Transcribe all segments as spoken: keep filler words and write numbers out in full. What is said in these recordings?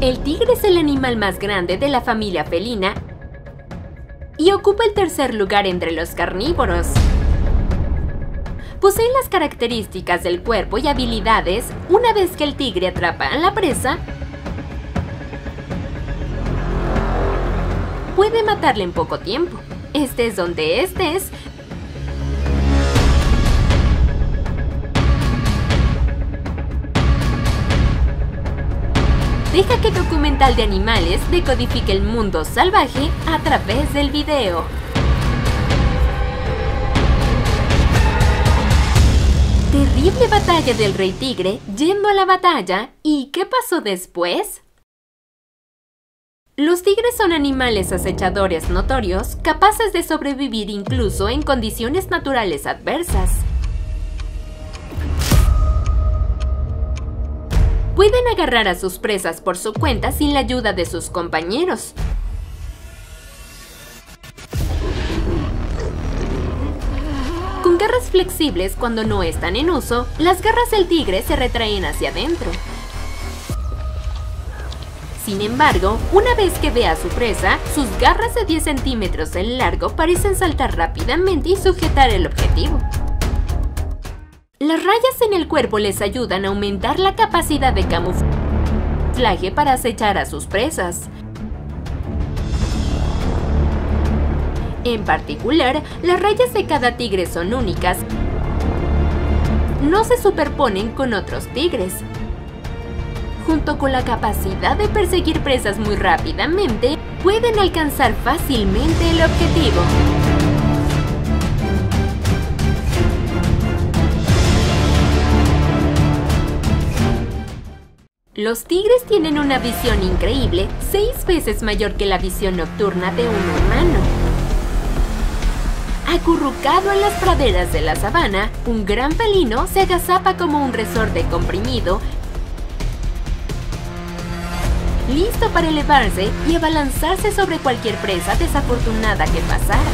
El tigre es el animal más grande de la familia felina y ocupa el tercer lugar entre los carnívoros. Poseen las características del cuerpo y habilidades. Una vez que el tigre atrapa a la presa, puede matarla en poco tiempo. Estés donde estés, deja que Documental de Animales decodifique el mundo salvaje a través del video. Terrible batalla del rey tigre yendo a la batalla. ¿Y qué pasó después? Los tigres son animales acechadores notorios, capaces de sobrevivir incluso en condiciones naturales adversas. Pueden agarrar a sus presas por su cuenta sin la ayuda de sus compañeros. Con garras flexibles cuando no están en uso, las garras del tigre se retraen hacia adentro. Sin embargo, una vez que ve a su presa, sus garras de diez centímetros en largo parecen saltar rápidamente y sujetar el objetivo. Las rayas en el cuerpo les ayudan a aumentar la capacidad de camuflaje para acechar a sus presas. En particular, las rayas de cada tigre son únicas. No se superponen con otros tigres. Junto con la capacidad de perseguir presas muy rápidamente, pueden alcanzar fácilmente el objetivo. Los tigres tienen una visión increíble, seis veces mayor que la visión nocturna de un humano. Acurrucado en las praderas de la sabana, un gran felino se agazapa como un resorte comprimido, listo para elevarse y abalanzarse sobre cualquier presa desafortunada que pasara.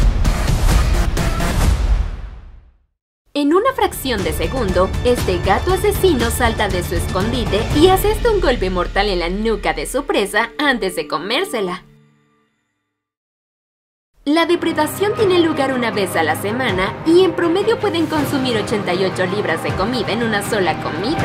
En una fracción de segundo, este gato asesino salta de su escondite y asesta un golpe mortal en la nuca de su presa antes de comérsela. La depredación tiene lugar una vez a la semana y en promedio pueden consumir ochenta y ocho libras de comida en una sola comida.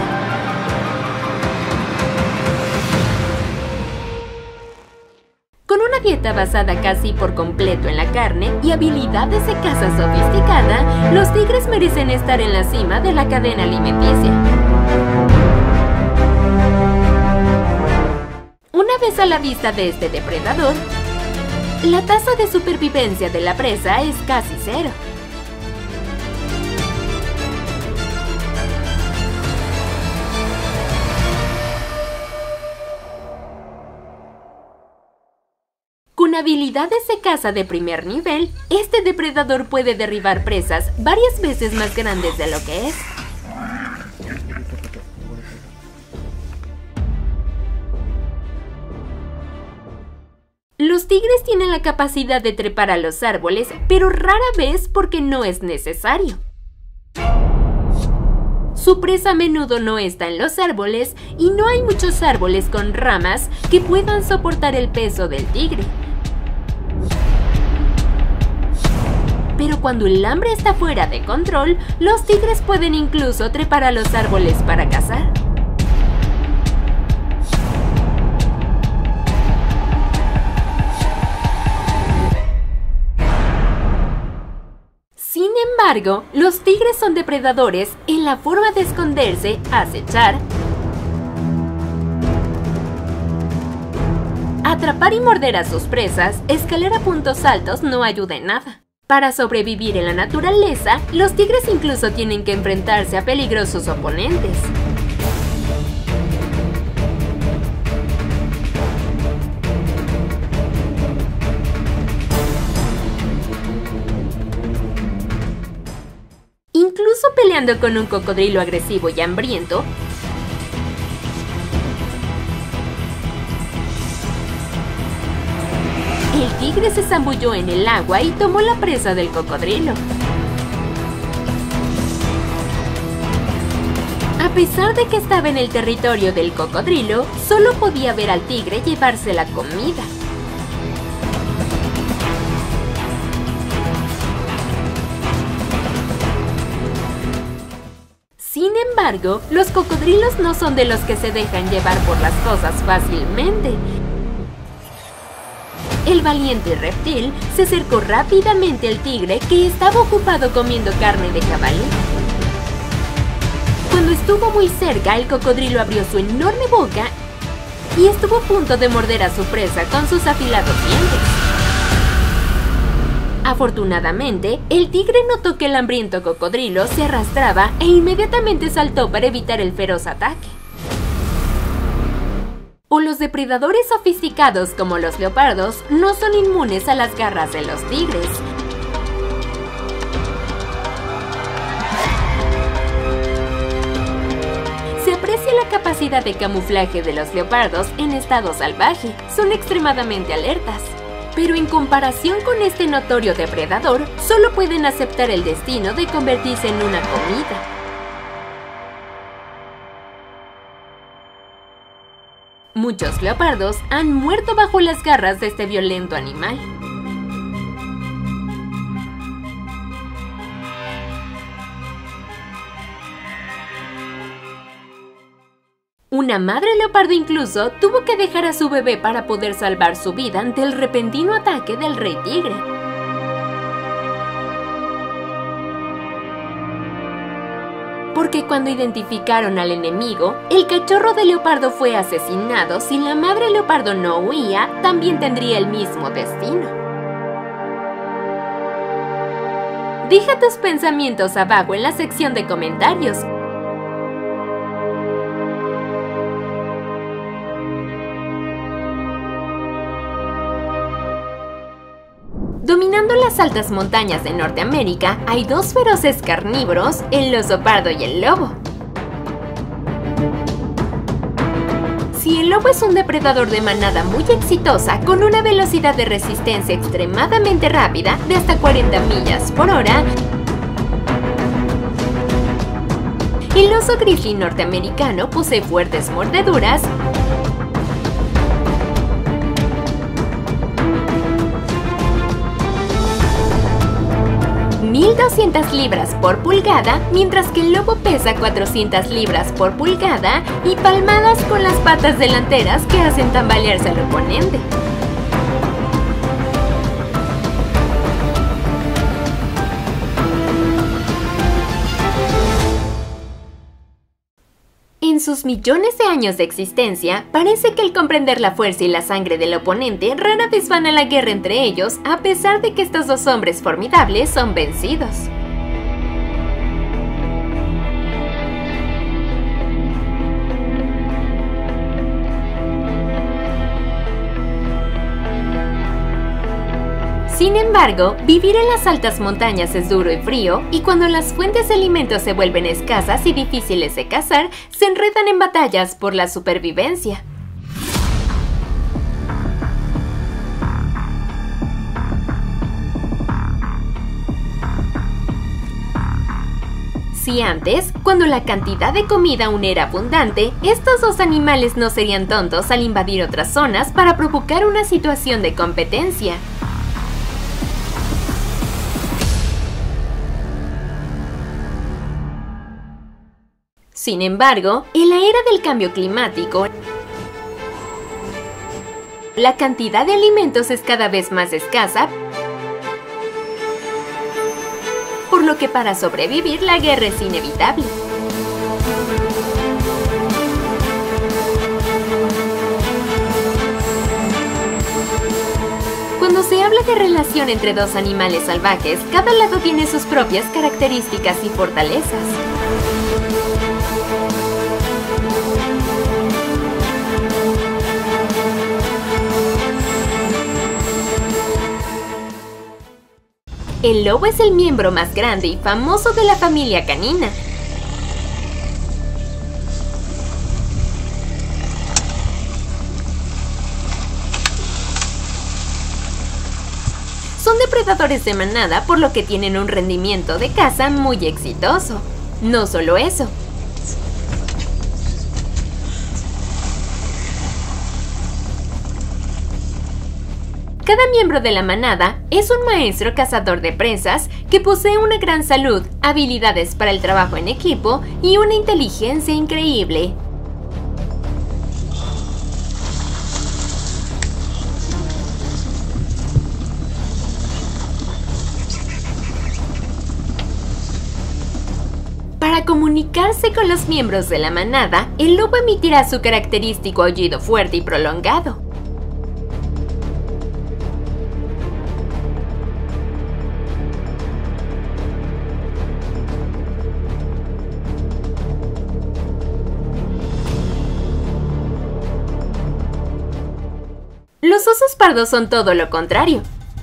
Con una dieta basada casi por completo en la carne y habilidades de caza sofisticada, los tigres merecen estar en la cima de la cadena alimenticia. Una vez a la vista de este depredador, la tasa de supervivencia de la presa es casi cero. Con habilidades de caza de primer nivel, este depredador puede derribar presas varias veces más grandes de lo que es. Los tigres tienen la capacidad de trepar a los árboles, pero rara vez porque no es necesario. Su presa a menudo no está en los árboles y no hay muchos árboles con ramas que puedan soportar el peso del tigre. Pero cuando el hambre está fuera de control, los tigres pueden incluso trepar a los árboles para cazar. Sin embargo, los tigres son depredadores en la forma de esconderse, acechar, atrapar y morder a sus presas. Escalar a puntos altos no ayuda en nada. Para sobrevivir en la naturaleza, los tigres incluso tienen que enfrentarse a peligrosos oponentes. Incluso peleando con un cocodrilo agresivo y hambriento, el tigre se zambulló en el agua y tomó la presa del cocodrilo. A pesar de que estaba en el territorio del cocodrilo, solo podía ver al tigre llevarse la comida. Sin embargo, los cocodrilos no son de los que se dejan llevar por las cosas fácilmente. El valiente reptil se acercó rápidamente al tigre, que estaba ocupado comiendo carne de jabalí. Cuando estuvo muy cerca, el cocodrilo abrió su enorme boca y estuvo a punto de morder a su presa con sus afilados dientes. Afortunadamente, el tigre notó que el hambriento cocodrilo se arrastraba e inmediatamente saltó para evitar el feroz ataque. O los depredadores sofisticados como los leopardos no son inmunes a las garras de los tigres. Se aprecia la capacidad de camuflaje de los leopardos en estado salvaje, son extremadamente alertas. Pero en comparación con este notorio depredador, solo pueden aceptar el destino de convertirse en una comida. Muchos leopardos han muerto bajo las garras de este violento animal. Una madre leopardo incluso tuvo que dejar a su bebé para poder salvar su vida ante el repentino ataque del rey tigre. Porque cuando identificaron al enemigo, el cachorro de leopardo fue asesinado. Si la madre leopardo no huía, también tendría el mismo destino. Deja tus pensamientos abajo en la sección de comentarios. Dominando las altas montañas de Norteamérica, hay dos feroces carnívoros, el oso pardo y el lobo. Si el lobo es un depredador de manada muy exitosa, con una velocidad de resistencia extremadamente rápida, de hasta cuarenta millas por hora, el oso grizzly norteamericano posee fuertes mordeduras, mil doscientas libras por pulgada, mientras que el lobo pesa cuatrocientas libras por pulgada y palmadas con las patas delanteras que hacen tambalearse al oponente. En sus millones de años de existencia, parece que el comprender la fuerza y la sangre del oponente rara vez van a la guerra entre ellos, a pesar de que estos dos hombres formidables son vencidos. Sin embargo, vivir en las altas montañas es duro y frío, y cuando las fuentes de alimentos se vuelven escasas y difíciles de cazar, se enredan en batallas por la supervivencia. Si antes, cuando la cantidad de comida aún era abundante, estos dos animales no serían tontos al invadir otras zonas para provocar una situación de competencia. Sin embargo, en la era del cambio climático, la cantidad de alimentos es cada vez más escasa, por lo que para sobrevivir la guerra es inevitable. Cuando se habla de relación entre dos animales salvajes, cada lado tiene sus propias características y fortalezas. El lobo es el miembro más grande y famoso de la familia canina. Son depredadores de manada, por lo que tienen un rendimiento de caza muy exitoso. No solo eso. Cada miembro de la manada es un maestro cazador de presas que posee una gran salud, habilidades para el trabajo en equipo y una inteligencia increíble. Para comunicarse con los miembros de la manada, el lobo emitirá su característico aullido fuerte y prolongado. Los osos pardos son todo lo contrario.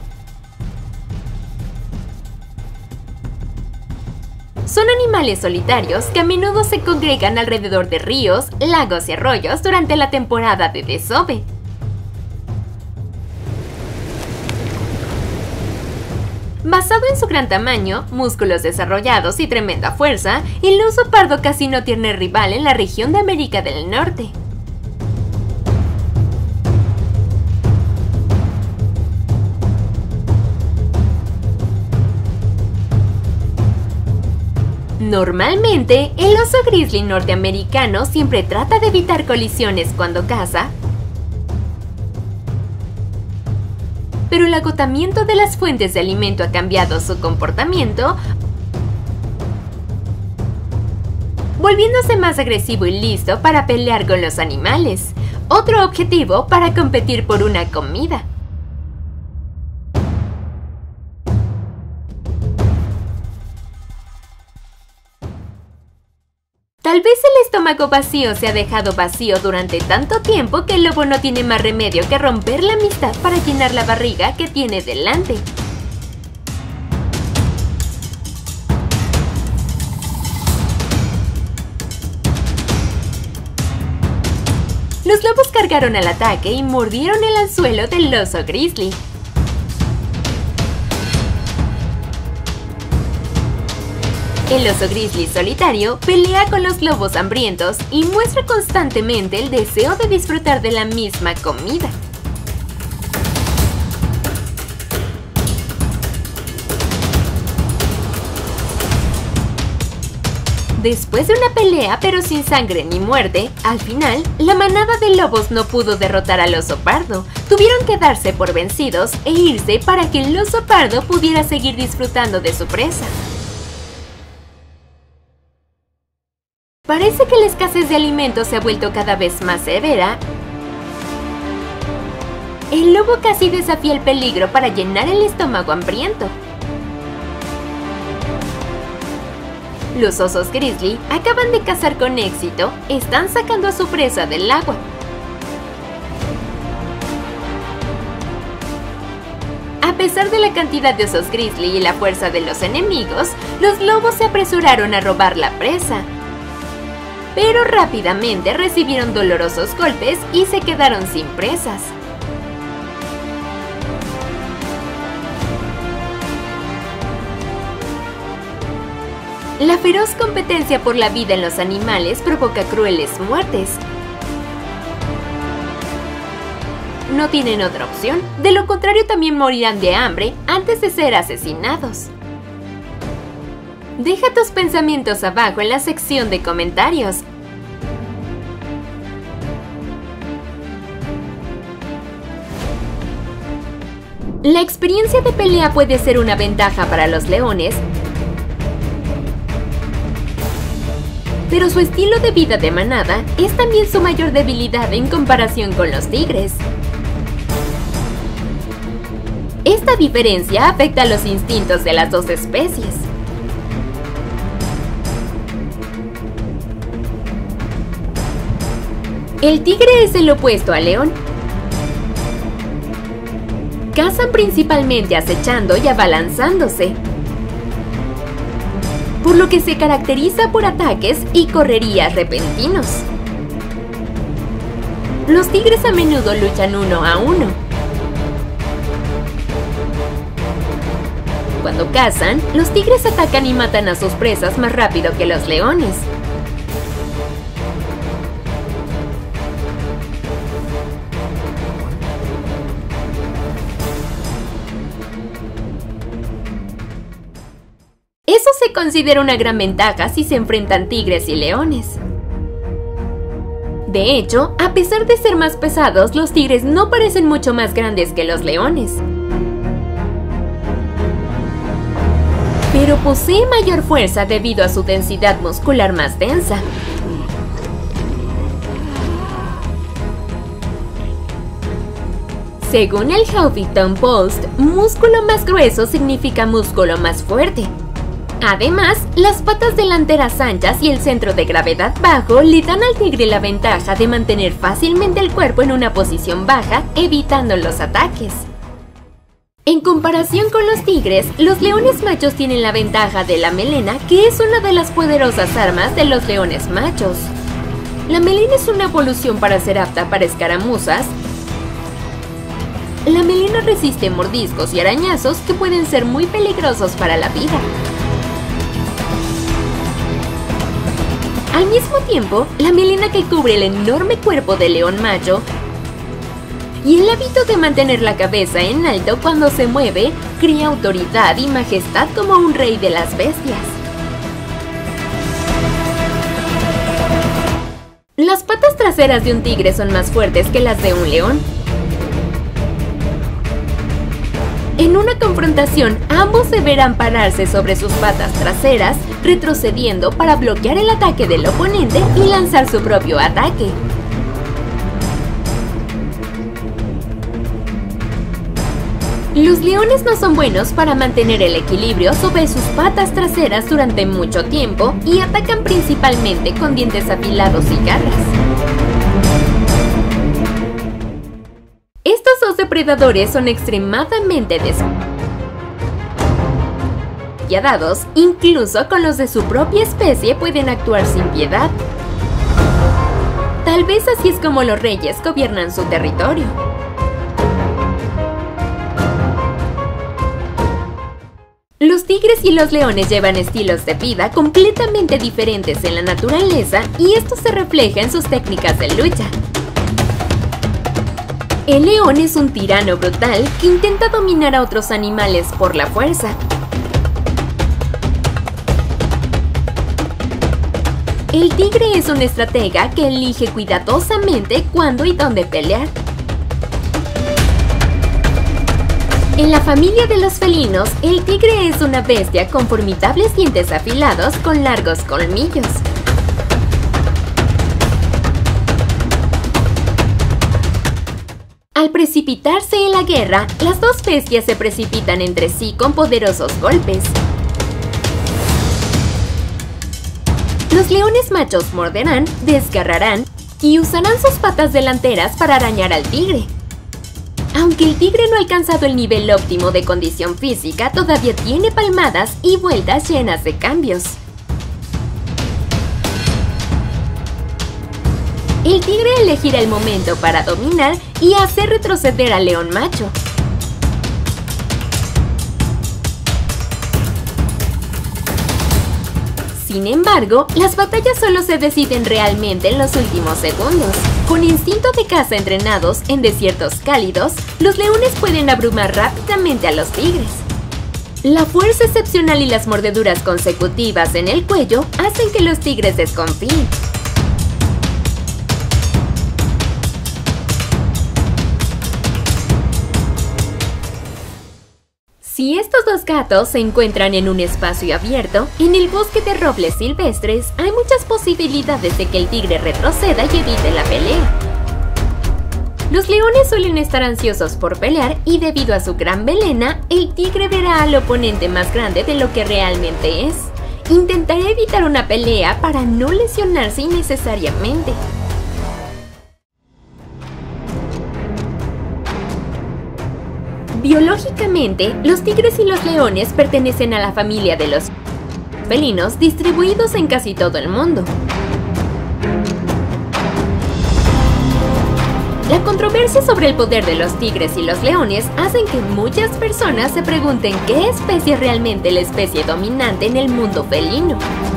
Son animales solitarios que a menudo se congregan alrededor de ríos, lagos y arroyos durante la temporada de desove. Basado en su gran tamaño, músculos desarrollados y tremenda fuerza, el oso pardo casi no tiene rival en la región de América del Norte. Normalmente, el oso grizzly norteamericano siempre trata de evitar colisiones cuando caza, pero el agotamiento de las fuentes de alimento ha cambiado su comportamiento, volviéndose más agresivo y listo para pelear con los animales. Otro objetivo para competir por una comida. Tal vez el estómago vacío se ha dejado vacío durante tanto tiempo que el lobo no tiene más remedio que romper la amistad para llenar la barriga que tiene delante. Los lobos cargaron al ataque y mordieron el anzuelo del oso grizzly. El oso grizzly solitario pelea con los lobos hambrientos y muestra constantemente el deseo de disfrutar de la misma comida. Después de una pelea pero sin sangre ni muerte, al final, la manada de lobos no pudo derrotar al oso pardo. Tuvieron que darse por vencidos e irse para que el oso pardo pudiera seguir disfrutando de su presa. Parece que la escasez de alimentos se ha vuelto cada vez más severa. El lobo casi desafía el peligro para llenar el estómago hambriento. Los osos grizzly acaban de cazar con éxito, están sacando a su presa del agua. A pesar de la cantidad de osos grizzly y la fuerza de los enemigos, los lobos se apresuraron a robar la presa. Pero rápidamente recibieron dolorosos golpes y se quedaron sin presas. La feroz competencia por la vida en los animales provoca crueles muertes. No tienen otra opción, de lo contrario también morirán de hambre antes de ser asesinados. Deja tus pensamientos abajo en la sección de comentarios. La experiencia de pelea puede ser una ventaja para los leones, pero su estilo de vida de manada es también su mayor debilidad en comparación con los tigres. Esta diferencia afecta a los instintos de las dos especies. El tigre es el opuesto al león. Cazan principalmente acechando y abalanzándose, por lo que se caracteriza por ataques y correrías repentinos. Los tigres a menudo luchan uno a uno. Cuando cazan, los tigres atacan y matan a sus presas más rápido que los leones. se considera una gran ventaja si se enfrentan tigres y leones. De hecho, a pesar de ser más pesados, los tigres no parecen mucho más grandes que los leones. Pero posee mayor fuerza debido a su densidad muscular más densa. Según el Huffington Post, músculo más grueso significa músculo más fuerte. Además, las patas delanteras anchas y el centro de gravedad bajo le dan al tigre la ventaja de mantener fácilmente el cuerpo en una posición baja, evitando los ataques. En comparación con los tigres, los leones machos tienen la ventaja de la melena, que es una de las poderosas armas de los leones machos. La melena es una evolución para ser apta para escaramuzas. La melena resiste mordiscos y arañazos que pueden ser muy peligrosos para la vida. Al mismo tiempo, la melena que cubre el enorme cuerpo del león macho y el hábito de mantener la cabeza en alto cuando se mueve crea autoridad y majestad como un rey de las bestias. Las patas traseras de un tigre son más fuertes que las de un león. En una confrontación, ambos deberán pararse sobre sus patas traseras, retrocediendo para bloquear el ataque del oponente y lanzar su propio ataque. Los leones no son buenos para mantener el equilibrio sobre sus patas traseras durante mucho tiempo y atacan principalmente con dientes afilados y garras. Estos dos depredadores son extremadamente despiadados, incluso con los de su propia especie pueden actuar sin piedad. Tal vez así es como los reyes gobiernan su territorio. Los tigres y los leones llevan estilos de vida completamente diferentes en la naturaleza y esto se refleja en sus técnicas de lucha. El león es un tirano brutal que intenta dominar a otros animales por la fuerza. El tigre es un estratega que elige cuidadosamente cuándo y dónde pelear. En la familia de los felinos, el tigre es una bestia con formidables dientes afilados con largos colmillos. Al precipitarse en la guerra, las dos bestias se precipitan entre sí con poderosos golpes. Los leones machos morderán, desgarrarán y usarán sus patas delanteras para arañar al tigre. Aunque el tigre no ha alcanzado el nivel óptimo de condición física, todavía tiene palmadas y vueltas llenas de cambios. El tigre elegirá el momento para dominar y hacer retroceder al león macho. Sin embargo, las batallas solo se deciden realmente en los últimos segundos. Con instinto de caza entrenados en desiertos cálidos, los leones pueden abrumar rápidamente a los tigres. La fuerza excepcional y las mordeduras consecutivas en el cuello hacen que los tigres desconfíen. Si estos dos gatos se encuentran en un espacio abierto, en el bosque de robles silvestres, hay muchas posibilidades de que el tigre retroceda y evite la pelea. Los leones suelen estar ansiosos por pelear y debido a su gran melena, el tigre verá al oponente más grande de lo que realmente es. Intentará evitar una pelea para no lesionarse innecesariamente. Biológicamente, los tigres y los leones pertenecen a la familia de los felinos distribuidos en casi todo el mundo. La controversia sobre el poder de los tigres y los leones hacen que muchas personas se pregunten qué especie es realmente la especie dominante en el mundo felino.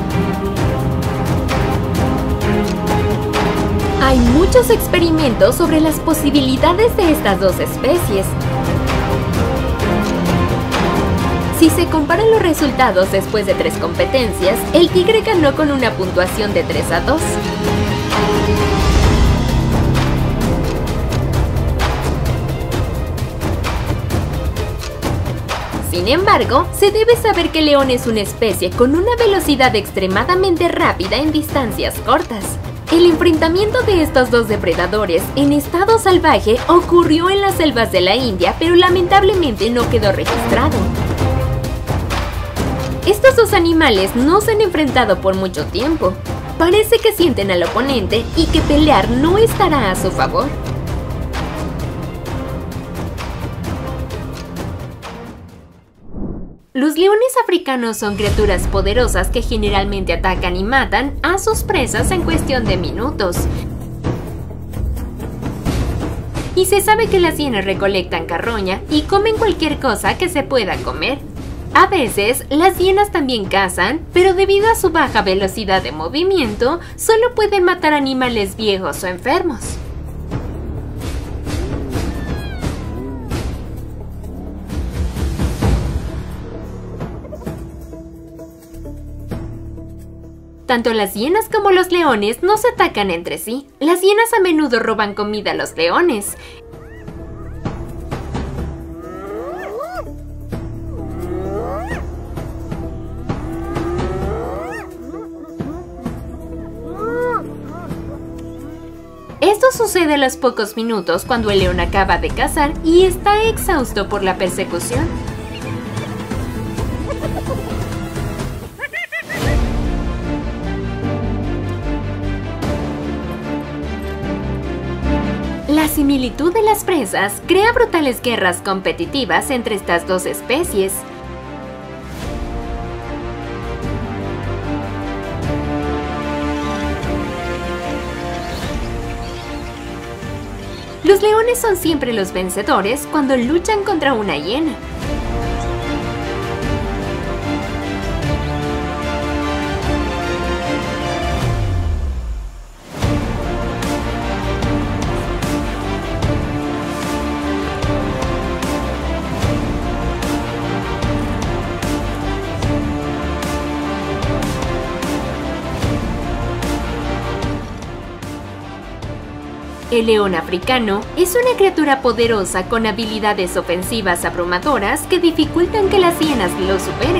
Hay muchos experimentos sobre las posibilidades de estas dos especies. Si se comparan los resultados después de tres competencias, el tigre ganó con una puntuación de tres a dos. Sin embargo, se debe saber que el león es una especie con una velocidad extremadamente rápida en distancias cortas. El enfrentamiento de estos dos depredadores en estado salvaje ocurrió en las selvas de la India, pero lamentablemente no quedó registrado. Estos dos animales no se han enfrentado por mucho tiempo. Parece que sienten al oponente y que pelear no estará a su favor. Los leones africanos son criaturas poderosas que generalmente atacan y matan a sus presas en cuestión de minutos. Y se sabe que las hienas recolectan carroña y comen cualquier cosa que se pueda comer. A veces, las hienas también cazan, pero debido a su baja velocidad de movimiento, solo pueden matar animales viejos o enfermos. Tanto las hienas como los leones no se atacan entre sí. Las hienas a menudo roban comida a los leones. Esto sucede a los pocos minutos cuando el león acaba de cazar y está exhausto por la persecución. La similitud de las presas crea brutales guerras competitivas entre estas dos especies. Los leones son siempre los vencedores cuando luchan contra una hiena. El león africano es una criatura poderosa con habilidades ofensivas abrumadoras que dificultan que las hienas lo superen.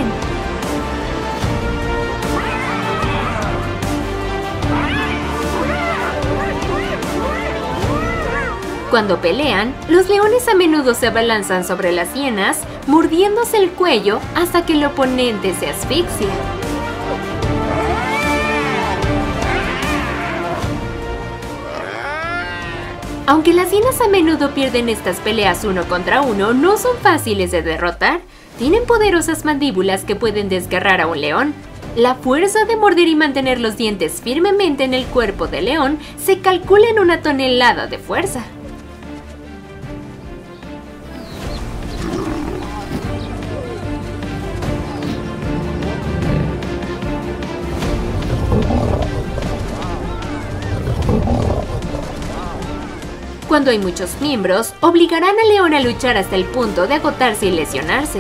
Cuando pelean, los leones a menudo se abalanzan sobre las hienas, mordiéndose el cuello hasta que el oponente se asfixia. Aunque las hienas a menudo pierden estas peleas uno contra uno, no son fáciles de derrotar. Tienen poderosas mandíbulas que pueden desgarrar a un león. La fuerza de morder y mantener los dientes firmemente en el cuerpo del león se calcula en una tonelada de fuerza. Cuando hay muchos miembros, obligarán al león a luchar hasta el punto de agotarse y lesionarse.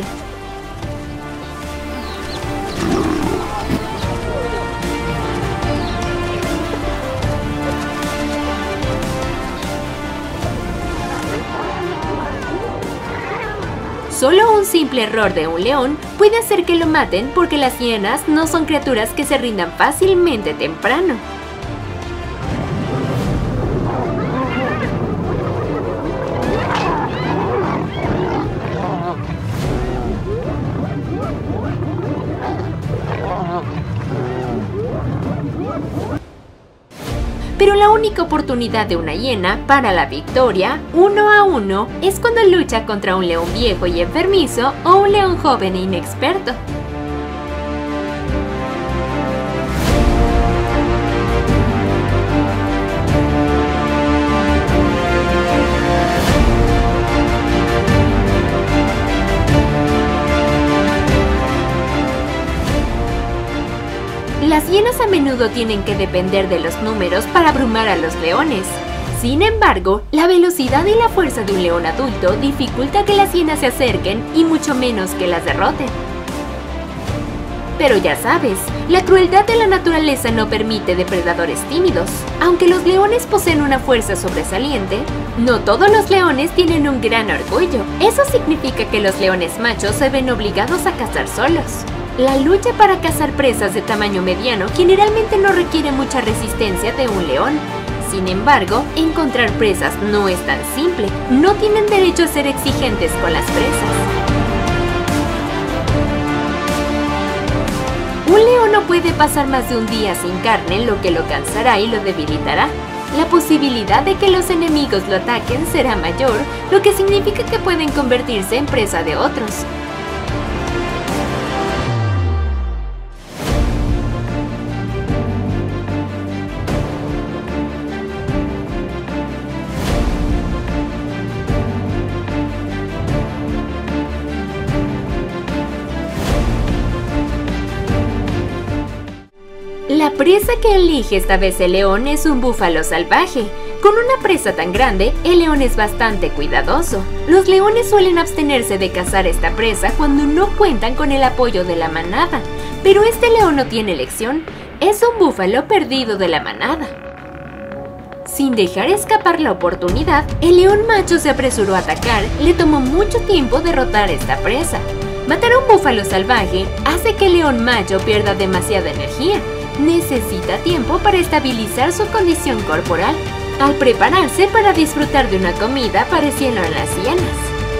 Solo un simple error de un león puede hacer que lo maten porque las hienas no son criaturas que se rindan fácilmente temprano. Pero la única oportunidad de una hiena para la victoria, uno a uno, es cuando lucha contra un león viejo y enfermizo o un león joven e inexperto. Las hienas a menudo tienen que depender de los números para abrumar a los leones. Sin embargo, la velocidad y la fuerza de un león adulto dificulta que las hienas se acerquen y mucho menos que las derroten. Pero ya sabes, la crueldad de la naturaleza no permite depredadores tímidos. Aunque los leones poseen una fuerza sobresaliente, no todos los leones tienen un gran orgullo. Eso significa que los leones machos se ven obligados a cazar solos. La lucha para cazar presas de tamaño mediano generalmente no requiere mucha resistencia de un león. Sin embargo, encontrar presas no es tan simple. No tienen derecho a ser exigentes con las presas. Un león no puede pasar más de un día sin carne, lo que lo cansará y lo debilitará. La posibilidad de que los enemigos lo ataquen será mayor, lo que significa que pueden convertirse en presa de otros. La presa que elige esta vez el león es un búfalo salvaje. Con una presa tan grande, el león es bastante cuidadoso. Los leones suelen abstenerse de cazar esta presa cuando no cuentan con el apoyo de la manada. Pero este león no tiene elección. Es un búfalo perdido de la manada. Sin dejar escapar la oportunidad, el león macho se apresuró a atacar. Le tomó mucho tiempo derrotar esta presa. Matar a un búfalo salvaje hace que el león macho pierda demasiada energía. Necesita tiempo para estabilizar su condición corporal. Al prepararse para disfrutar de una comida, aparecieron las hienas.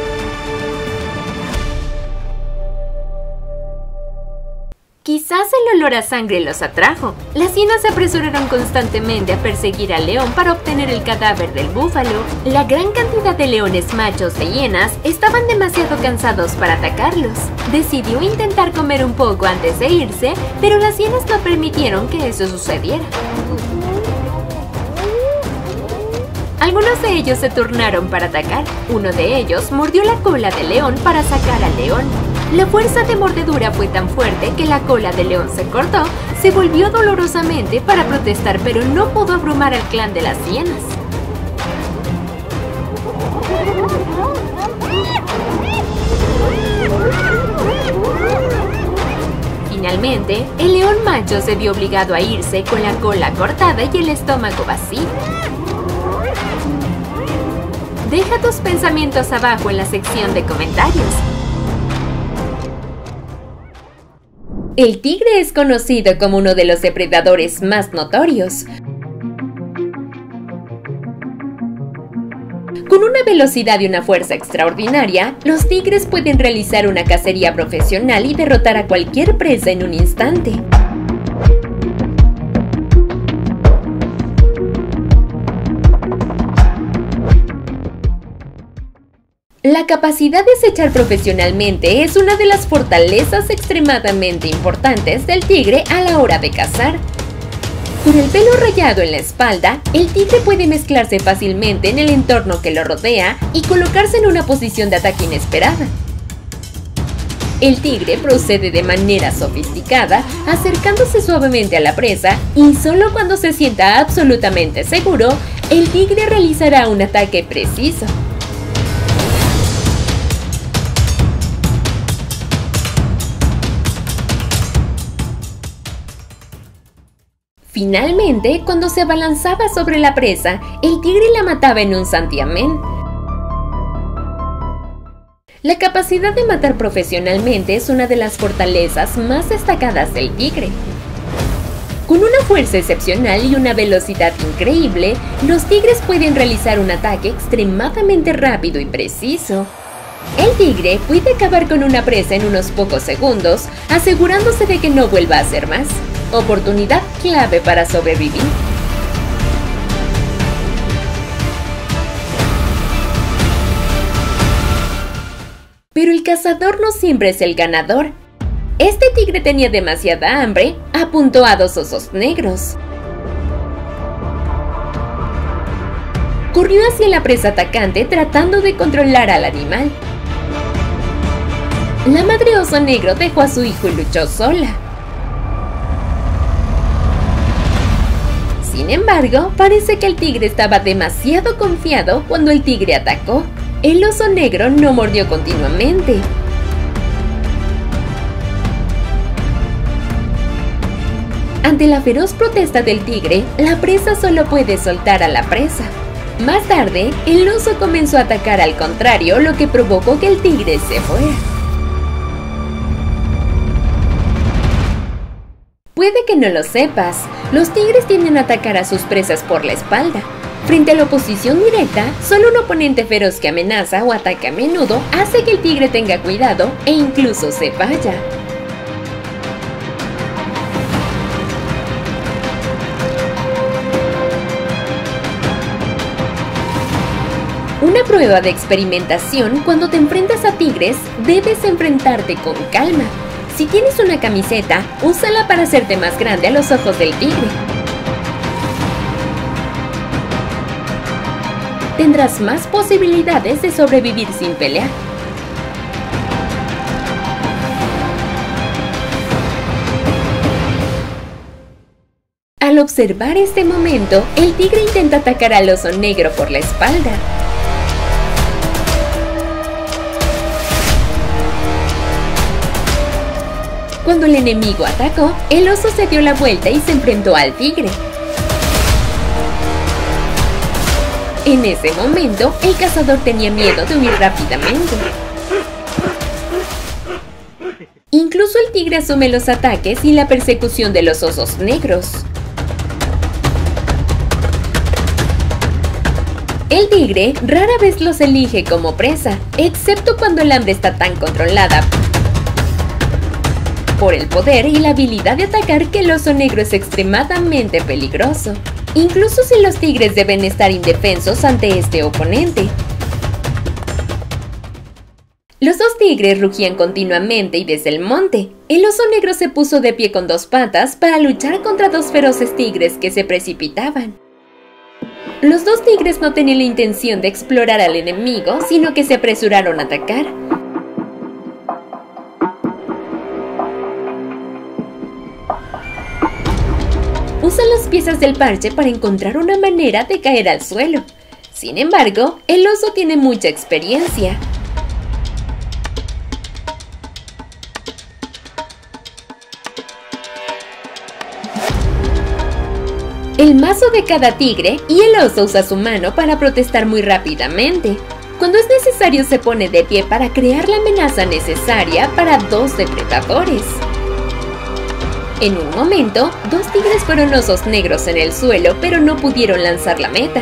Quizás el olor a sangre los atrajo. Las hienas se apresuraron constantemente a perseguir al león para obtener el cadáver del búfalo. La gran cantidad de leones machos de hienas estaban demasiado cansados para atacarlos. Decidió intentar comer un poco antes de irse, pero las hienas no permitieron que eso sucediera. Algunos de ellos se turnaron para atacar. Uno de ellos mordió la cola del león para sacar al león. La fuerza de mordedura fue tan fuerte que la cola del león se cortó, se volvió dolorosamente para protestar, pero no pudo abrumar al clan de las hienas. Finalmente, el león macho se vio obligado a irse con la cola cortada y el estómago vacío. Deja tus pensamientos abajo en la sección de comentarios. El tigre es conocido como uno de los depredadores más notorios. Con una velocidad y una fuerza extraordinaria, los tigres pueden realizar una cacería profesional y derrotar a cualquier presa en un instante. La capacidad de acechar profesionalmente es una de las fortalezas extremadamente importantes del tigre a la hora de cazar. Con el pelo rayado en la espalda, el tigre puede mezclarse fácilmente en el entorno que lo rodea y colocarse en una posición de ataque inesperada. El tigre procede de manera sofisticada, acercándose suavemente a la presa, y solo cuando se sienta absolutamente seguro, el tigre realizará un ataque preciso. Finalmente, cuando se abalanzaba sobre la presa, el tigre la mataba en un santiamén. La capacidad de matar profesionalmente es una de las fortalezas más destacadas del tigre. Con una fuerza excepcional y una velocidad increíble, los tigres pueden realizar un ataque extremadamente rápido y preciso. El tigre puede acabar con una presa en unos pocos segundos, asegurándose de que no vuelva a hacer más. Oportunidad clave para sobrevivir. Pero el cazador no siempre es el ganador. Este tigre tenía demasiada hambre, apuntó a dos osos negros. Corrió hacia la presa atacante tratando de controlar al animal. La madre oso negro dejó a su hijo y luchó sola. Sin embargo, parece que el tigre estaba demasiado confiado cuando el tigre atacó. El oso negro no mordió continuamente. Ante la feroz protesta del tigre, la presa solo puede soltar a la presa. Más tarde, el oso comenzó a atacar al contrario, lo que provocó que el tigre se fuera. Puede que no lo sepas, los tigres tienden a atacar a sus presas por la espalda. Frente a la oposición directa, solo un oponente feroz que amenaza o ataca a menudo hace que el tigre tenga cuidado e incluso se vaya. Una prueba de experimentación: cuando te enfrentas a tigres, debes enfrentarte con calma. Si tienes una camiseta, úsala para hacerte más grande a los ojos del tigre. Tendrás más posibilidades de sobrevivir sin pelear. Al observar este momento, el tigre intenta atacar al oso negro por la espalda. Cuando el enemigo atacó, el oso se dio la vuelta y se enfrentó al tigre. En ese momento, el cazador tenía miedo de huir rápidamente. Incluso el tigre asume los ataques y la persecución de los osos negros. El tigre rara vez los elige como presa, excepto cuando el hambre está tan controlada por el poder y la habilidad de atacar que el oso negro es extremadamente peligroso, incluso si los tigres deben estar indefensos ante este oponente. Los dos tigres rugían continuamente y desde el monte. El oso negro se puso de pie con dos patas para luchar contra dos feroces tigres que se precipitaban. Los dos tigres no tenían la intención de explorar al enemigo, sino que se apresuraron a atacar. Usan las piezas del parche para encontrar una manera de caer al suelo. Sin embargo, el oso tiene mucha experiencia. El mazo de cada tigre y el oso usa su mano para protestar muy rápidamente. Cuando es necesario se pone de pie para crear la amenaza necesaria para dos depredadores. En un momento, dos tigres fueron osos negros en el suelo, pero no pudieron lanzar la meta.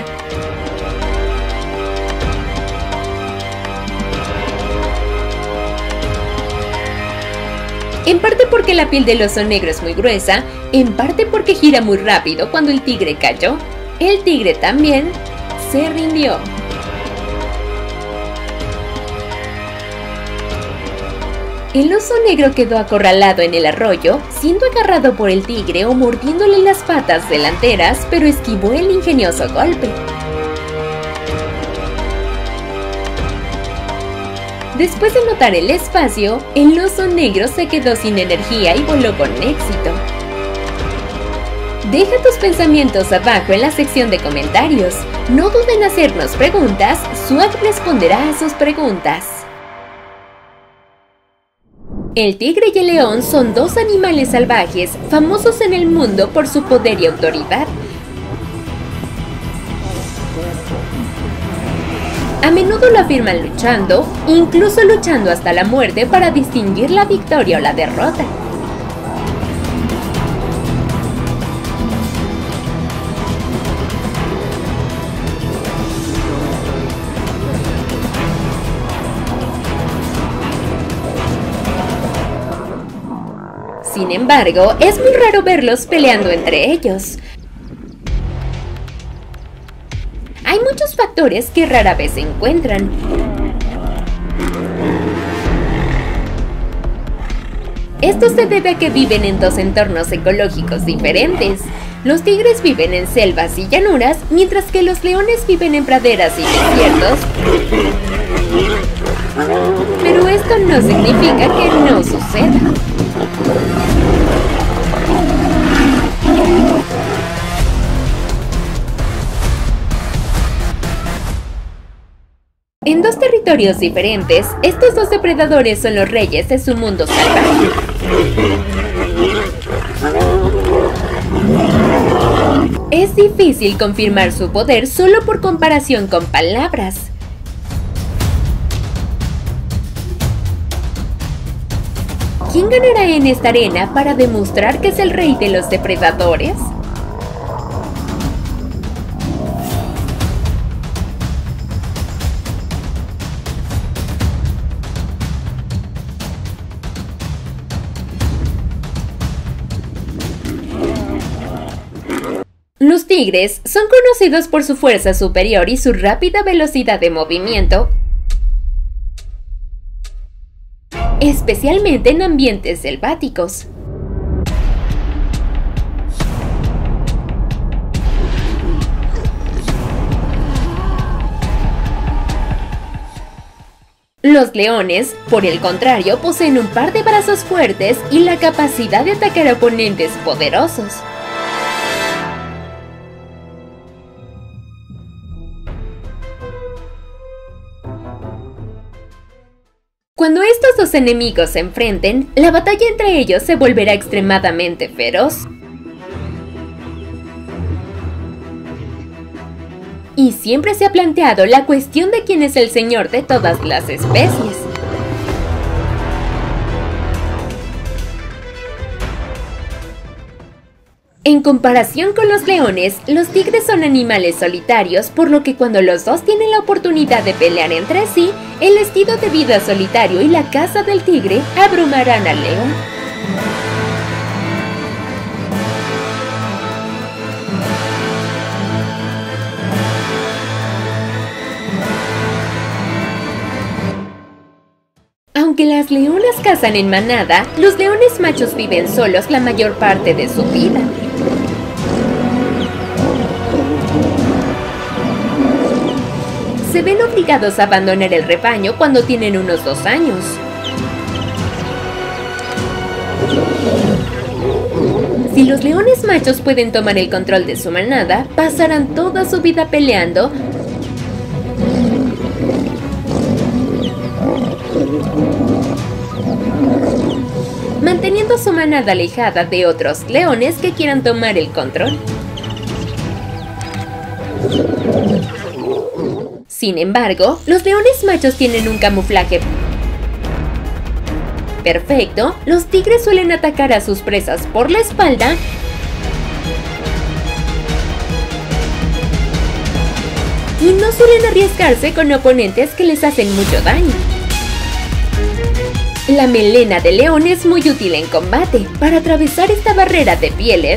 En parte porque la piel del oso negro es muy gruesa, en parte porque gira muy rápido cuando el tigre cayó. El tigre también se rindió. El oso negro quedó acorralado en el arroyo, siendo agarrado por el tigre o mordiéndole las patas delanteras, pero esquivó el ingenioso golpe. Después de notar el espacio, el oso negro se quedó sin energía y voló con éxito. Deja tus pensamientos abajo en la sección de comentarios. No duden en hacernos preguntas, Swag responderá a sus preguntas. El tigre y el león son dos animales salvajes famosos en el mundo por su poder y autoridad. A menudo lo afirman luchando, incluso luchando hasta la muerte para distinguir la victoria o la derrota. Sin embargo, es muy raro verlos peleando entre ellos. Hay muchos factores que rara vez se encuentran. Esto se debe a que viven en dos entornos ecológicos diferentes. Los tigres viven en selvas y llanuras, mientras que los leones viven en praderas y desiertos. Pero esto no significa que no suceda. territorios diferentes, estos dos depredadores son los reyes de su mundo salvaje. Es difícil confirmar su poder solo por comparación con palabras. ¿Quién ganará en esta arena para demostrar que es el rey de los depredadores? Los tigres son conocidos por su fuerza superior y su rápida velocidad de movimiento, especialmente en ambientes selváticos. Los leones, por el contrario, poseen un par de brazos fuertes y la capacidad de atacar a oponentes poderosos. Cuando estos dos enemigos se enfrenten, la batalla entre ellos se volverá extremadamente feroz. Y siempre se ha planteado la cuestión de quién es el señor de todas las especies. En comparación con los leones, los tigres son animales solitarios, por lo que cuando los dos tienen la oportunidad de pelear entre sí, el estilo de vida solitario y la caza del tigre abrumarán al león. Aunque las leonas cazan en manada, los leones machos viven solos la mayor parte de su vida. Se ven obligados a abandonar el rebaño cuando tienen unos dos años. Si los leones machos pueden tomar el control de su manada, pasarán toda su vida peleando, manteniendo su manada alejada de otros leones que quieran tomar el control. Sin embargo, los leones machos tienen un camuflaje perfecto. Los tigres suelen atacar a sus presas por la espalda y no suelen arriesgarse con oponentes que les hacen mucho daño. La melena de león es muy útil en combate. Para atravesar esta barrera de pieles,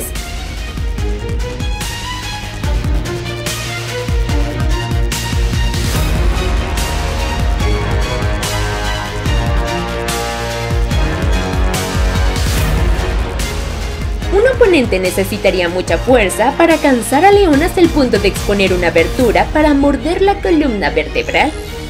un oponente necesitaría mucha fuerza para cansar al león hasta el punto de exponer una abertura para morder la columna vertebral.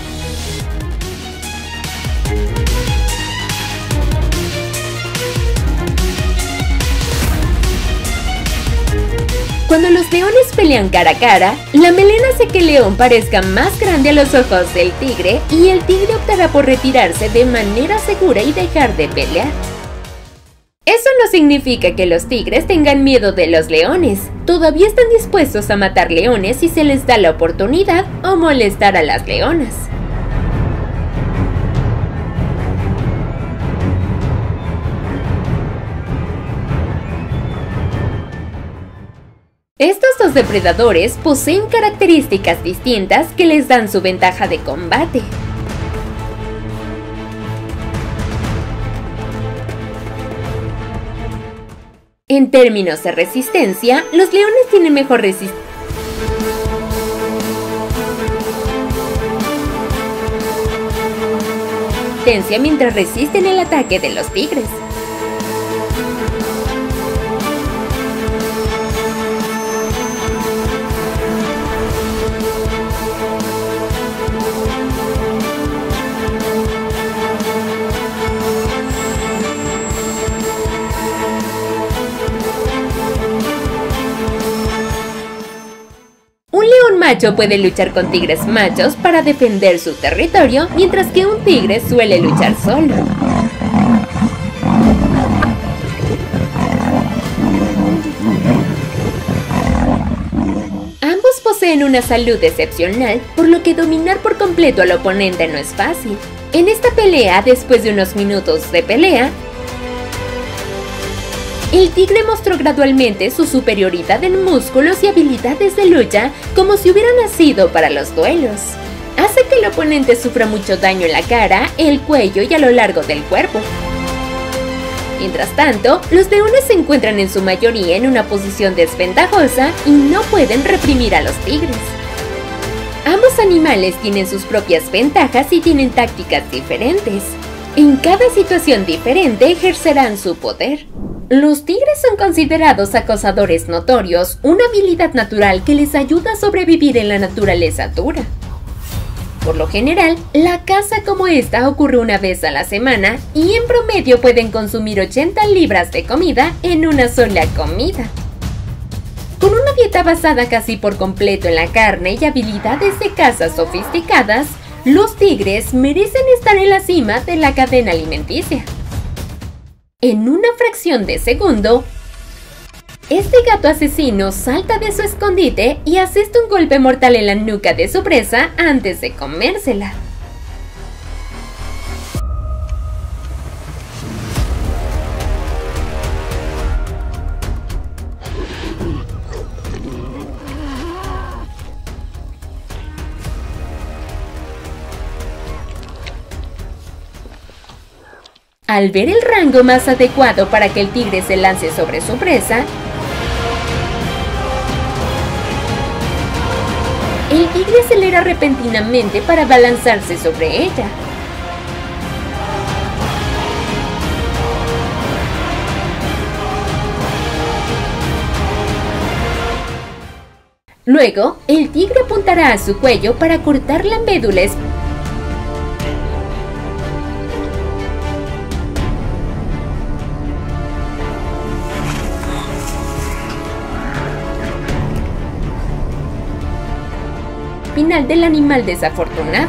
Cuando los leones pelean cara a cara, la melena hace que el león parezca más grande a los ojos del tigre y el tigre optará por retirarse de manera segura y dejar de pelear. Eso no significa que los tigres tengan miedo de los leones. Todavía están dispuestos a matar leones si se les da la oportunidad o molestar a las leonas. Estos dos depredadores poseen características distintas que les dan su ventaja de combate. En términos de resistencia, los leones tienen mejor resistencia mientras resisten el ataque de los tigres. macho puede luchar con tigres machos para defender su territorio, mientras que un tigre suele luchar solo. Ambos poseen una salud excepcional, por lo que dominar por completo al oponente no es fácil. En esta pelea, después de unos minutos de pelea, el tigre mostró gradualmente su superioridad en músculos y habilidades de lucha, como si hubiera nacido para los duelos. Hace que el oponente sufra mucho daño en la cara, el cuello y a lo largo del cuerpo. Mientras tanto, los leones se encuentran en su mayoría en una posición desventajosa y no pueden reprimir a los tigres. Ambos animales tienen sus propias ventajas y tienen tácticas diferentes. En cada situación diferente ejercerán su poder. Los tigres son considerados acosadores notorios, una habilidad natural que les ayuda a sobrevivir en la naturaleza dura. Por lo general, la caza como esta ocurre una vez a la semana y en promedio pueden consumir ochenta libras de comida en una sola comida. Con una dieta basada casi por completo en la carne y habilidades de caza sofisticadas, los tigres merecen estar en la cima de la cadena alimenticia. En una fracción de segundo, este gato asesino salta de su escondite y asesta un golpe mortal en la nuca de su presa antes de comérsela. Al ver el rango más adecuado para que el tigre se lance sobre su presa, el tigre acelera repentinamente para abalanzarse sobre ella. Luego, el tigre apuntará a su cuello para cortar la médula espinal. Final del animal desafortunado.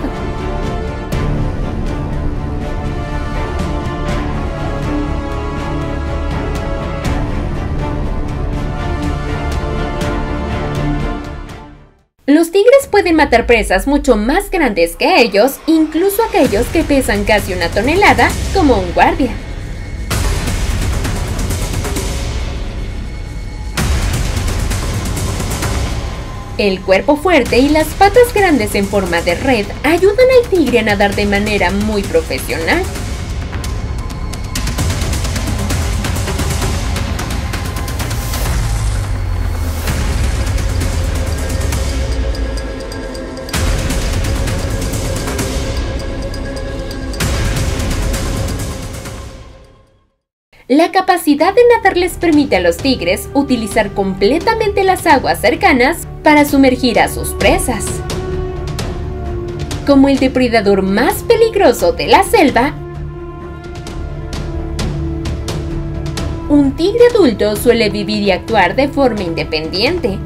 Los tigres pueden matar presas mucho más grandes que ellos, incluso aquellos que pesan casi una tonelada, como un guardia. El cuerpo fuerte y las patas grandes en forma de red ayudan al tigre a nadar de manera muy profesional. La capacidad de nadar les permite a los tigres utilizar completamente las aguas cercanas para sumergir a sus presas. Como el depredador más peligroso de la selva, un tigre adulto suele vivir y actuar de forma independiente.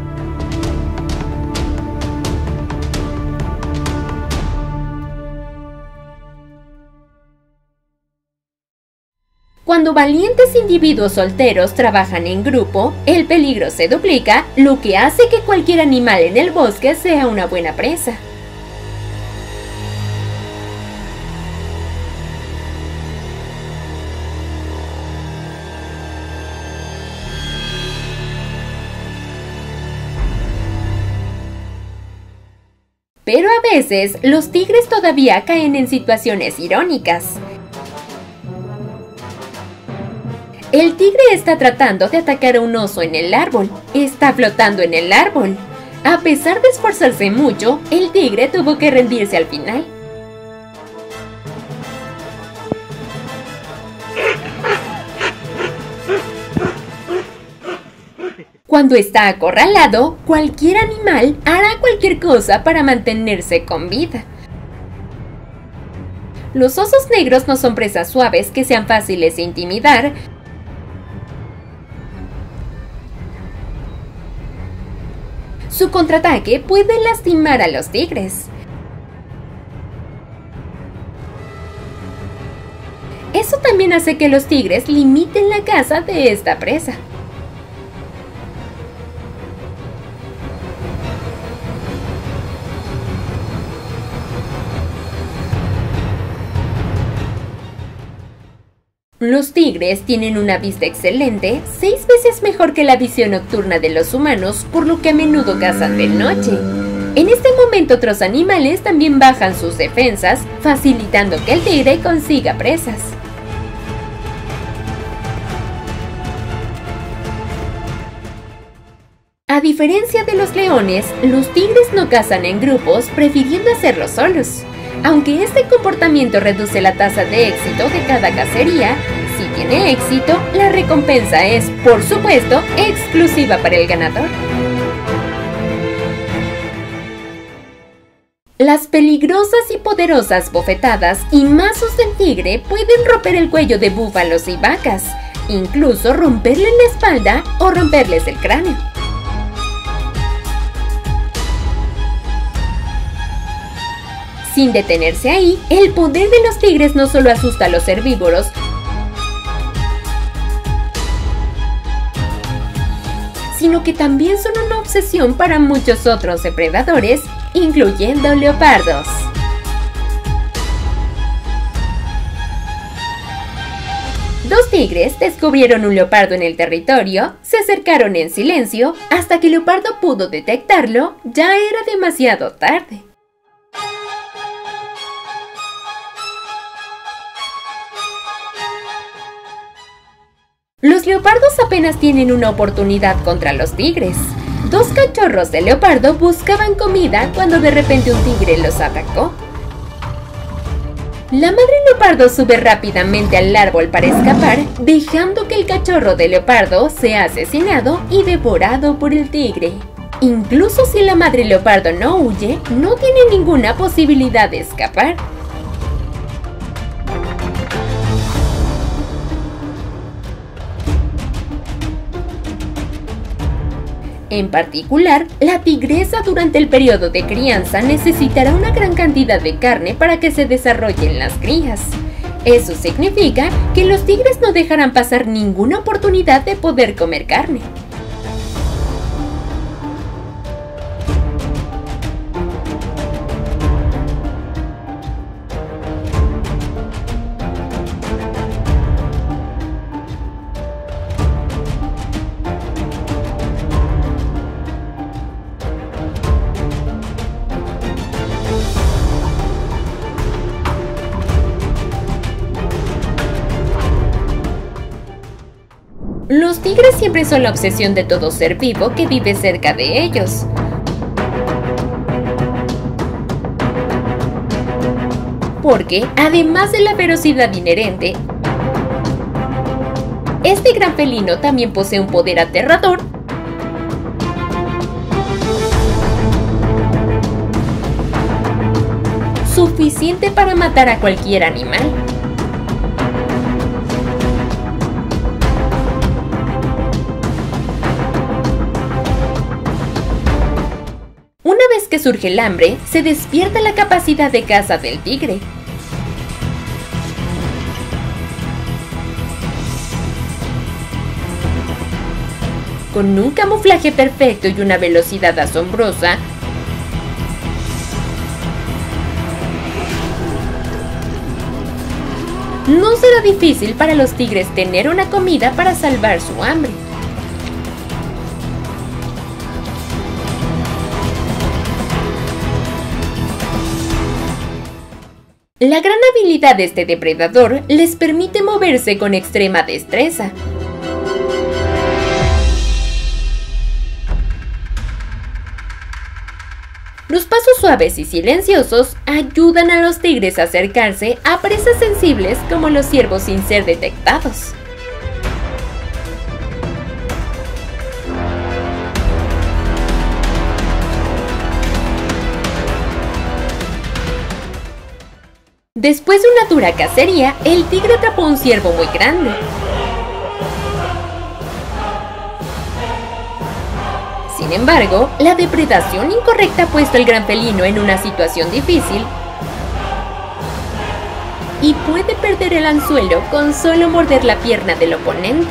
Cuando valientes individuos solteros trabajan en grupo, el peligro se duplica, lo que hace que cualquier animal en el bosque sea una buena presa. Pero a veces, los tigres todavía caen en situaciones irónicas. El tigre está tratando de atacar a un oso en el árbol. Está flotando en el árbol. A pesar de esforzarse mucho, el tigre tuvo que rendirse al final. Cuando está acorralado, cualquier animal hará cualquier cosa para mantenerse con vida. Los osos negros no son presas suaves que sean fáciles de intimidar. Su contraataque puede lastimar a los tigres. Eso también hace que los tigres limiten la caza de esta presa. Los tigres tienen una vista excelente, seis veces mejor que la visión nocturna de los humanos, por lo que a menudo cazan de noche. En este momento otros animales también bajan sus defensas, facilitando que el tigre consiga presas. A diferencia de los leones, los tigres no cazan en grupos, prefiriendo hacerlo solos. Aunque este comportamiento reduce la tasa de éxito de cada cacería, si tiene éxito, la recompensa es, por supuesto, exclusiva para el ganador. Las peligrosas y poderosas bofetadas y mazos del tigre pueden romper el cuello de búfalos y vacas, incluso romperle la espalda o romperles el cráneo. Sin detenerse ahí, el poder de los tigres no solo asusta a los herbívoros, sino que también son una obsesión para muchos otros depredadores, incluyendo leopardos. Dos tigres descubrieron un leopardo en el territorio, se acercaron en silencio, hasta que el leopardo pudo detectarlo, ya era demasiado tarde. Los leopardos apenas tienen una oportunidad contra los tigres. Dos cachorros de leopardo buscaban comida cuando de repente un tigre los atacó. La madre leopardo sube rápidamente al árbol para escapar, dejando que el cachorro de leopardo sea asesinado y devorado por el tigre. Incluso si la madre leopardo no huye, no tiene ninguna posibilidad de escapar. En particular, la tigresa durante el periodo de crianza necesitará una gran cantidad de carne para que se desarrollen las crías. Eso significa que los tigres no dejarán pasar ninguna oportunidad de poder comer carne. Los tigres siempre son la obsesión de todo ser vivo que vive cerca de ellos. Porque, además de la ferocidad inherente, este gran felino también posee un poder aterrador suficiente para matar a cualquier animal. Una vez que surge el hambre, se despierta la capacidad de caza del tigre. Con un camuflaje perfecto y una velocidad asombrosa, no será difícil para los tigres tener una comida para salvar su hambre. La gran habilidad de este depredador les permite moverse con extrema destreza. Los pasos suaves y silenciosos ayudan a los tigres a acercarse a presas sensibles como los ciervos sin ser detectados. Después de una dura cacería, el tigre atrapó un ciervo muy grande. Sin embargo, la depredación incorrecta ha puesto al gran felino en una situación difícil y puede perder el anzuelo con solo morder la pierna del oponente.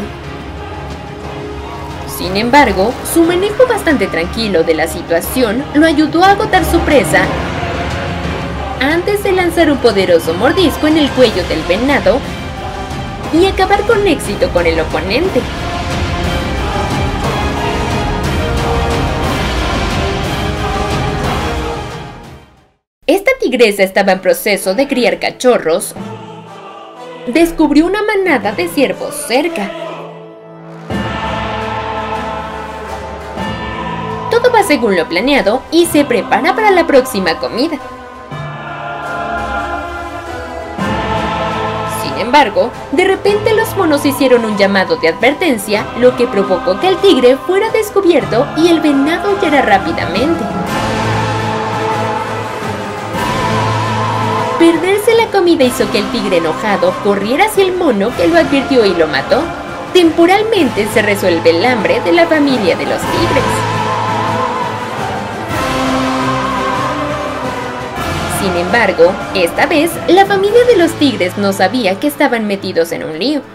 Sin embargo, su manejo bastante tranquilo de la situación lo ayudó a agotar su presa antes de lanzar un poderoso mordisco en el cuello del venado y acabar con éxito con el oponente. Esta tigresa estaba en proceso de criar cachorros. Descubrió una manada de ciervos cerca. Todo va según lo planeado y se prepara para la próxima comida. Sin embargo, de repente los monos hicieron un llamado de advertencia, lo que provocó que el tigre fuera descubierto y el venado huyera rápidamente. Perderse la comida hizo que el tigre enojado corriera hacia el mono, que lo advirtió y lo mató. Temporalmente se resuelve el hambre de la familia de los tigres. Sin embargo, esta vez la familia de los tigres no sabía que estaban metidos en un lío.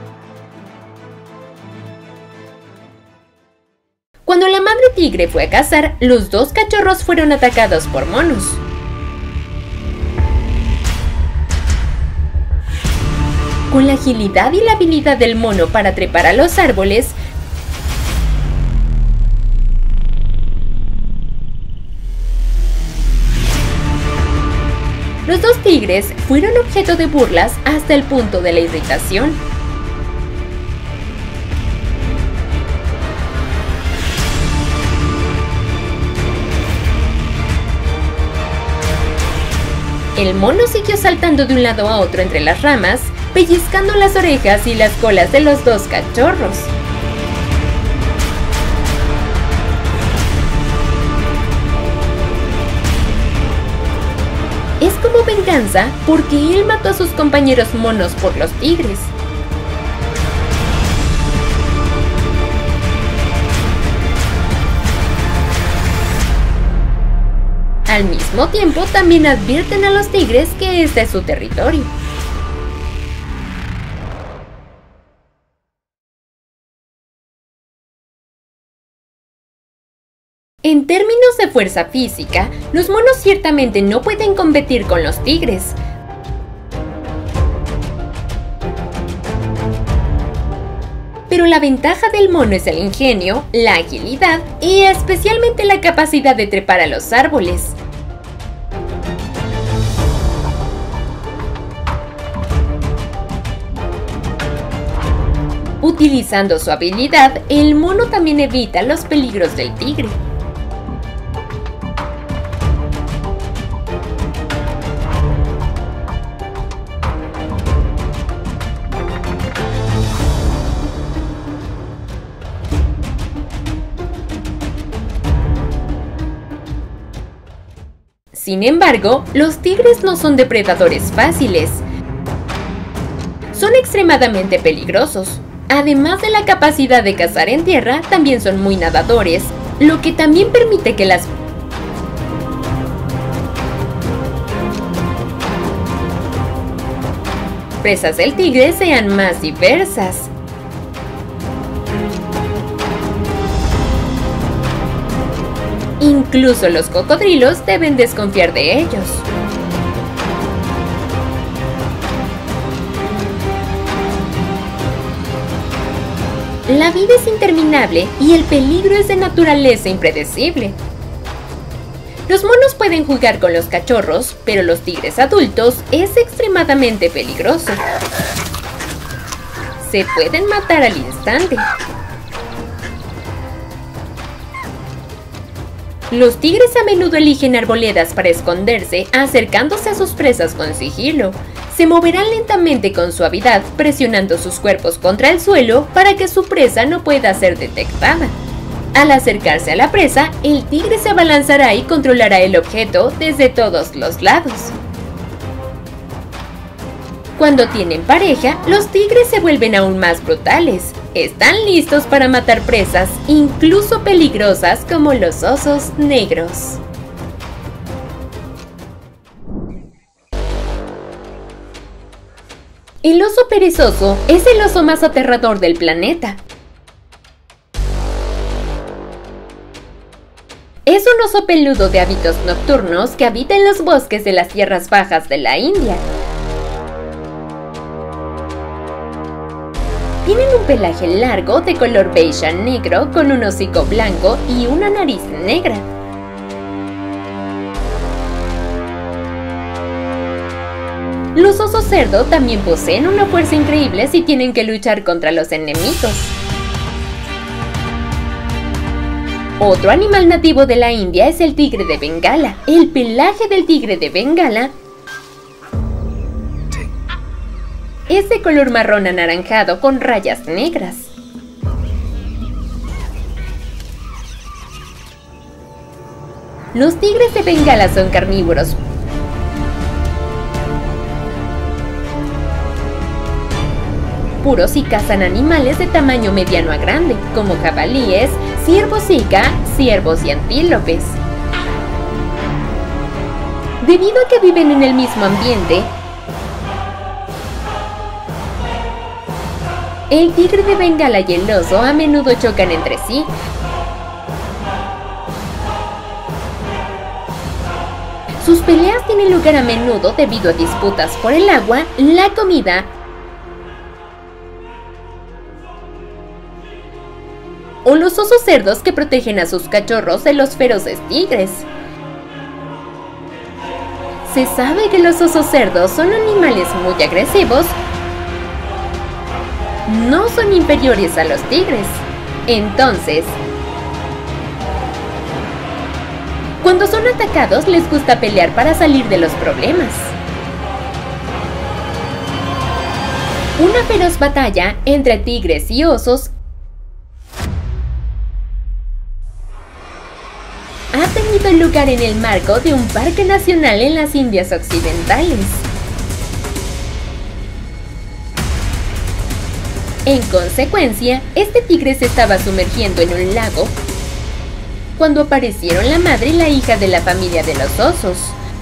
Cuando la madre tigre fue a cazar, los dos cachorros fueron atacados por monos. Con la agilidad y la habilidad del mono para trepar a los árboles, los dos tigres fueron objeto de burlas hasta el punto de la irritación. El mono siguió saltando de un lado a otro entre las ramas, pellizcando las orejas y las colas de los dos cachorros. Es como venganza porque él mató a sus compañeros monos por los tigres. Al mismo tiempo, también advierten a los tigres que este es su territorio. En términos de fuerza física, los monos ciertamente no pueden competir con los tigres. Pero la ventaja del mono es el ingenio, la agilidad y especialmente la capacidad de trepar a los árboles. Utilizando su habilidad, el mono también evita los peligros del tigre. Sin embargo, los tigres no son depredadores fáciles. Son extremadamente peligrosos. Además de la capacidad de cazar en tierra, también son muy nadadores, lo que también permite que las presas del tigre sean más diversas. Incluso los cocodrilos deben desconfiar de ellos. La vida es interminable y el peligro es de naturaleza impredecible. Los monos pueden jugar con los cachorros, pero los tigres adultos es extremadamente peligroso. Se pueden matar al instante. Los tigres a menudo eligen arboledas para esconderse, acercándose a sus presas con sigilo. Se moverán lentamente con suavidad, presionando sus cuerpos contra el suelo para que su presa no pueda ser detectada. Al acercarse a la presa, el tigre se abalanzará y controlará el objeto desde todos los lados. Cuando tienen pareja, los tigres se vuelven aún más brutales. Están listos para matar presas, incluso peligrosas como los osos negros. El oso perezoso es el oso más aterrador del planeta. Es un oso peludo de hábitos nocturnos que habita en los bosques de las tierras bajas de la India. Tienen un pelaje largo de color beige a negro con un hocico blanco y una nariz negra. Los osos cerdo también poseen una fuerza increíble si tienen que luchar contra los enemigos. Otro animal nativo de la India es el tigre de Bengala. El pelaje del tigre de Bengala es de color marrón anaranjado con rayas negras. Los tigres de Bengala son carnívoros. Puros y cazan animales de tamaño mediano a grande, como jabalíes, ciervos Sika, ciervos y antílopes. Debido a que viven en el mismo ambiente, el tigre de Bengala y el oso a menudo chocan entre sí. Sus peleas tienen lugar a menudo debido a disputas por el agua, la comida o los osos cerdos que protegen a sus cachorros de los feroces tigres. Se sabe que los osos cerdos son animales muy agresivos. No son inferiores a los tigres. Entonces, cuando son atacados les gusta pelear para salir de los problemas. Una feroz batalla entre tigres y osos ha tenido lugar en el marco de un parque nacional en las Indias Occidentales. En consecuencia, este tigre se estaba sumergiendo en un lago cuando aparecieron la madre y la hija de la familia de los osos.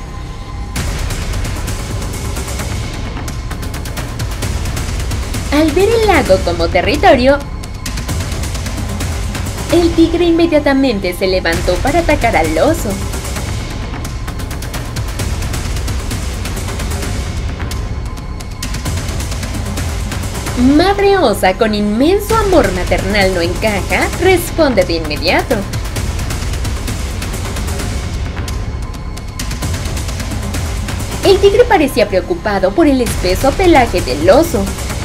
Al ver el lago como territorio, el tigre inmediatamente se levantó para atacar al oso. Madre osa, con inmenso amor maternal no encaja, responde de inmediato. El tigre parecía preocupado por el espeso pelaje del oso.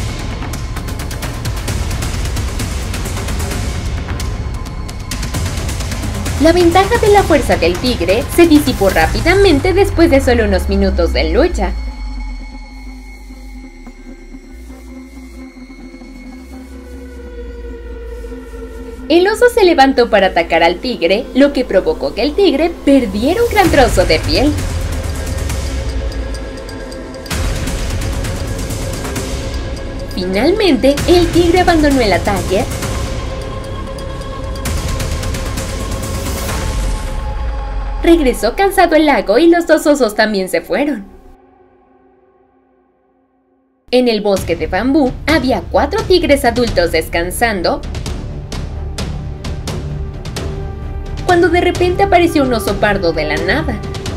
La ventaja de la fuerza del tigre se disipó rápidamente después de solo unos minutos de lucha. El oso se levantó para atacar al tigre, lo que provocó que el tigre perdiera un gran trozo de piel. Finalmente, el tigre abandonó el ataque regresó cansado al lago y los dos osos también se fueron. En el bosque de bambú había cuatro tigres adultos descansando cuando de repente apareció un oso pardo de la nada.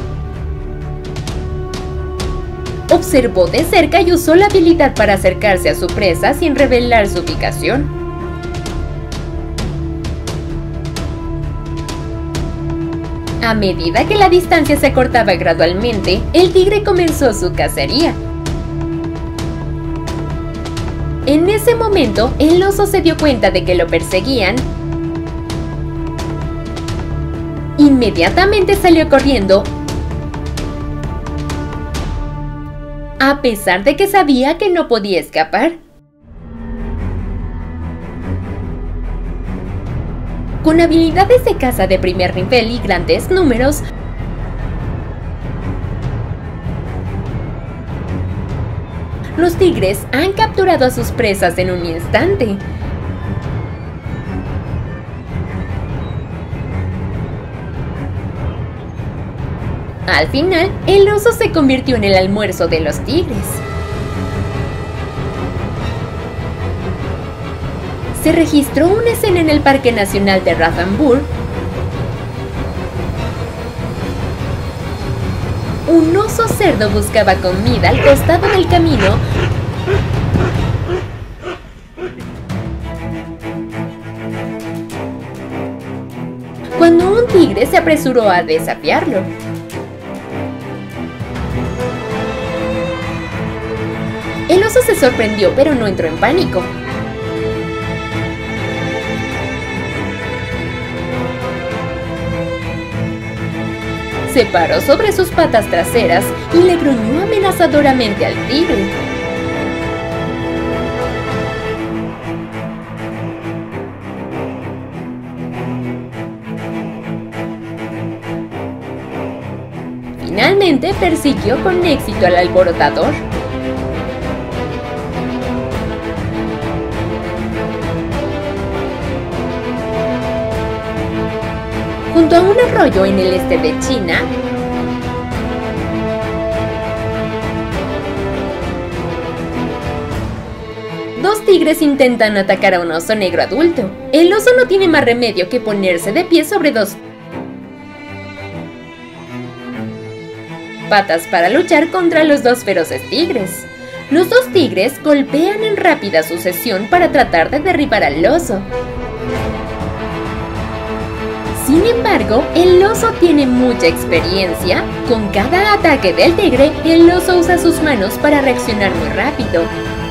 Observó de cerca y usó la habilidad para acercarse a su presa sin revelar su ubicación. A medida que la distancia se acortaba gradualmente, el tigre comenzó su cacería. En ese momento, el oso se dio cuenta de que lo perseguían. Inmediatamente salió corriendo, a pesar de que sabía que no podía escapar. Con habilidades de caza de primer nivel y grandes números, Los tigres han capturado a sus presas en un instante. Al final, el oso se convirtió en el almuerzo de los tigres. Se registró una escena en el Parque Nacional de Ranthambore. Un oso cerdo buscaba comida al costado del camino. Cuando un tigre se apresuró a desafiarlo. El oso se sorprendió, pero no entró en pánico. Se paró sobre sus patas traseras y le gruñó amenazadoramente al tigre. Finalmente persiguió con éxito al alborotador. Junto a un arroyo en el este de China, dos tigres intentan atacar a un oso negro adulto. El oso no tiene más remedio que ponerse de pie sobre dos patas para luchar contra los dos feroces tigres. Los dos tigres golpean en rápida sucesión para tratar de derribar al oso. Sin embargo, el oso tiene mucha experiencia. Con cada ataque del tigre, el oso usa sus manos para reaccionar muy rápido.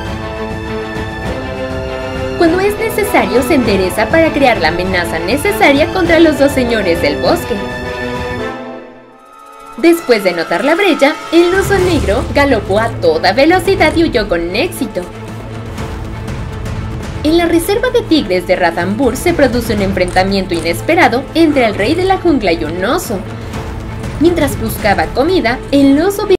Cuando es necesario, se endereza para crear la amenaza necesaria contra los dos señores del bosque. Después de notar la brecha, el oso negro galopó a toda velocidad y huyó con éxito. En la reserva de tigres de Ranthambore se produce un enfrentamiento inesperado entre el rey de la jungla y un oso. Mientras buscaba comida, el oso